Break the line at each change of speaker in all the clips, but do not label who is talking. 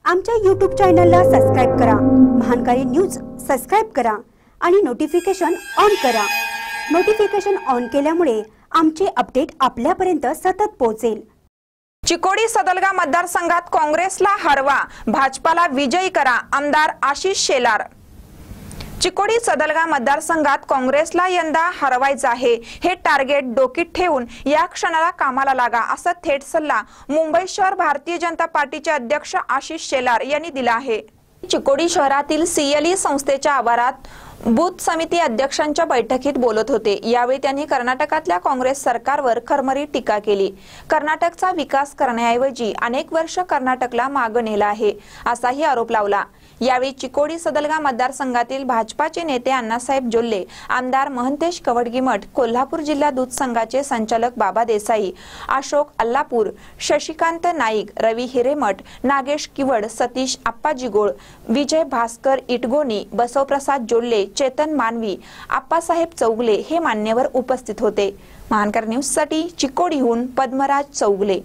आमच्या YouTube चॅनलला subscribe करा, महानकारी न्यूज सबस्क्राइब करा आणि नोटिफिकेशन ऑन करा। नोटिफिकेशन ऑन केल्यामुळे आमचे अपडेट आपल्यापर्यंत सतत पोहोचेल।
चिकोडी सदलगा मतदारसंघात काँग्रेसला हरवा, भाजपाला विजयी करा, आमदार आशिष शेलार। चिकोडी सदलगा मतदारसंघात काँग्रेसला यंदा हरवायचं आहे, हे टार्गेट डोकीत ठेवून या क्षणाला कामाला लागा, असा थेट सल्ला मुंबई शहर भारतीय जनता पार्टीचे अध्यक्ष आशिष शेलार यांनी दिला आहे। चिकोडी शहरातील सीएलई संस्थेच्या आवारात बूथ समिती अध्यक्षांच्या बैठकीत बोलत होते। यावेळी त्यांनी कर्नाटकातल्या काँग्रेस सरकारवर खरमरी टीका केली। कर्नाटकचा विकास करण्याऐवजी अनेक वर्ष कर्नाटकला मागे नेला आहे, असाही आरोप लावला। यावेळी चिकोडी सदलगा मतदारसंघातील भाजपाचे नेते अण्णासाहेब जोल्ले, आमदार महंतेश कवडगीमठ, कोल्हापूर जिल्हा दूध संघाचे संचालक बाबा देसाई, अशोक अल्लापूर, शशिकांत नाईक, रवी हिरेमठ, नागेश किवड, सतीश आप्पाजी गोळ, विजय भास्कर इटगोनी, बसवप्रसाद जोल्ले, चेतन मानवी, आप्पासाहेब चौगले हे मान्यवर उपस्थित होते। महानकर न्यूज साठी चिकोडीहून पद्मराज चौगले।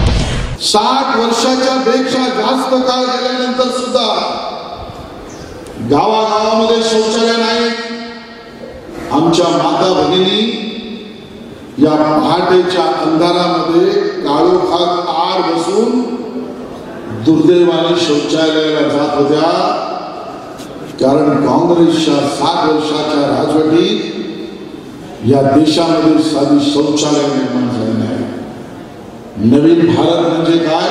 60 वर्षाच्या पेक्षा जास्त काळ गेल्यानंतर सुद्धा गावागावामध्ये शौचालय नाहीत। आमच्या माता भगिनी या पहाटेच्या अंधारामध्ये काळोखात आड बसून दुर्दैवाने शौचालयाला जात होत्या, कारण काँग्रेसच्या 60 वर्षाच्या राजवटीत या देशामध्ये साधी शौचालय निर्माण झाले नाही। नवीन भारत म्हणजे काय?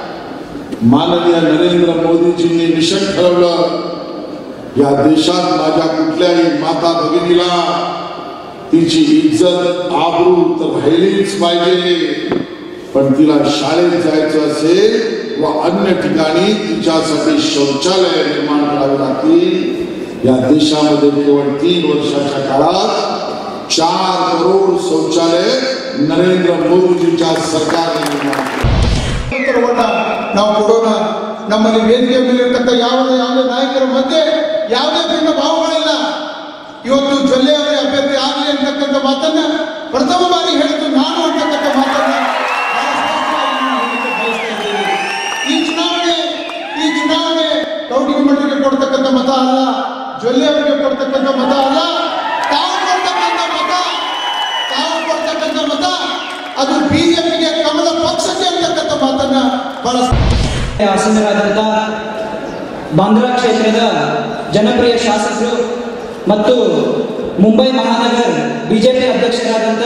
माननीय नरेंद्र मोदीजींनी मिशन ठरवलं, या देशात माझ्या कुठल्याही माता भगिनीला तिची इज्जत आबरू तर राहिलीच पाहिजे, पण तिला शाळेत जायचं असेल व अन्य ठिकाणी तिच्यासाठी शौचालय निर्माण करावे लागतील। या देशामध्ये केवळ 3 वर्षाच्या काळात 4 करोड शौचालय नरेंद्र मोदीजीच्या सरकारने निर्माण केले।
ನಾವು ಕೊಡೋಣ, ನಮ್ಮಲ್ಲಿ ವೇದಿಕೆ ಮೇಲಿರತಕ್ಕ ಯಾವುದೇ ನಾಯಕರ ಮಧ್ಯೆ ಯಾವುದೇ ಭಿನ್ನ ಭಾವಗಳಿಲ್ಲ। ಇವತ್ತು ಜೊಲ್ಲೆ ಅವರೇ ಅಭ್ಯರ್ಥಿ ಆಗಲಿ ಅಂತಕ್ಕಂಥ ಮಾತನ್ನ ಪ್ರಥಮ ಬಾರಿ ಹೇಳಿದ್ದು ನಾನು ಅಂತಕ್ಕಂಥ ಮಾತನ್ನ ಈ ಚುನಾವಣೆ ಕೌಟಿಮಠರಿಗೆ ಕೊಡ್ತಕ್ಕಂಥ ಮತ ಅಲ್ಲ, ಜೊಲ್ಲೆ ಅವರಿಗೆ ಕೊಡ್ತಕ್ಕಂಥ ಮತ ಅಲ್ಲ, ತಾವು ಕೊಡ್ತಕ್ಕಂಥ ಮತ ಅದು ಬಿಜೆಪಿಗೆ ಕಮಲ ಪಕ್ಷಕ್ಕೆ ಅಂತಕ್ಕಂಥ ಮಾತನ್ನ
ಆಸೀನರಾದಂಥ ಬಾಂದ್ರಾ ಕ್ಷೇತ್ರದ ಜನಪ್ರಿಯ ಶಾಸಕರು ಮತ್ತು ಮುಂಬೈ ಮಹಾನಗರ ಬಿಜೆಪಿ ಅಧ್ಯಕ್ಷರಾದಂಥ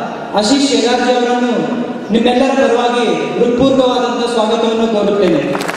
ಆಶೀಶ್ ಶೇಲಾರ್ಜಿ ಅವರನ್ನು ನಿಮ್ಮೆಲ್ಲರ ಪರವಾಗಿ ಹೃತ್ಪೂರ್ವಕವಾದಂಥ ಸ್ವಾಗತವನ್ನು ಕೋರುತ್ತೇನೆ।